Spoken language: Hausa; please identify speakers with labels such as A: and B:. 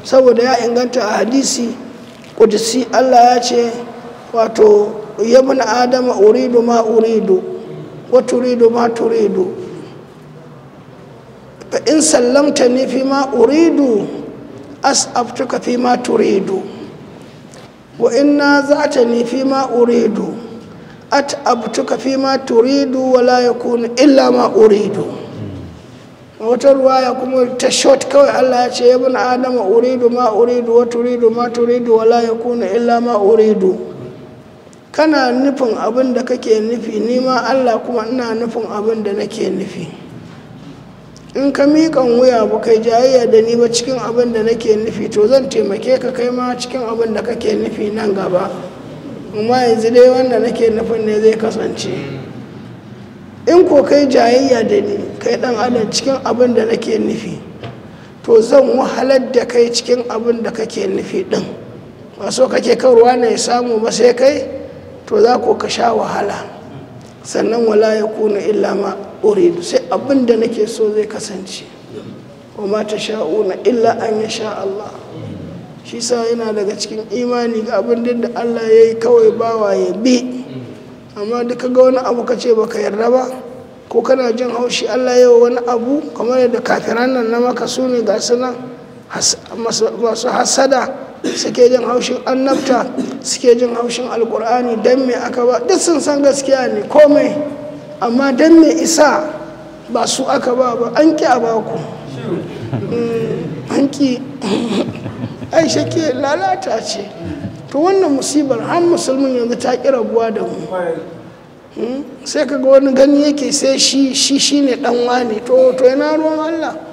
A: saboda ya inganta a hadisi ƙudisi Allah ya ce wato yabin adama uridu ma uridu wa turidu ma turidu fa in sallamta ni fi ma uridu as'abtuka fi ma turidu wa in naza'tani fi ma uridu at'abtuka fi ma turidu wa la yakunu illa ma uridu. wata ruwaya kuma ta short kawai Allah ya ce yabin adama uridu ma uridu wa turidu ma turidu wa la yakunu illa ma uridu. kana nufin abin da kake nufi ni ma Allah kuma ina nufin abin da nake nufi. in ka miƙan wuya ba kai jayayya da ni ba cikin abin da nake nufi to zan taimake ka kai ma cikin abin da kake nufi nan gaba, amma yanzu dai wanda nake nufin ne zai kasance. in ko kai jayayya da ni kai dan adam cikin abin da nake nufi to zan wahalar da kai cikin abin da kake nufi din. ba so kake karuwa ne ya samu ba sai kai to za ko ka sha wahala. sannan wala ya kuna illa ma uridu, sai abin da nake so zai kasance. wa ma ta sha'una illa an ya sha Allah. shi sa yana daga cikin imani ga abin da Allah ya yi kawai bawa ya bi. amma duka ga wani abu ka ce baka yarda ba ko kana jin haushi Allah ya yi wani abu kamar yadda kafiran nan na maka su ne ga su nan masu hasada suke jin haushin annabta, suke jin haushin alkur'ani don me aka ba, duk sun san gaskiya ne komai, amma don me isa ba su aka ba an ki a baku. an ki aisha ke lalata ce. to wannan musibar har musulmin yanzu ta ƙi rabuwa da mu. sai kaga wani gani yake sai shi ne dan wane to yana ruwan Allah.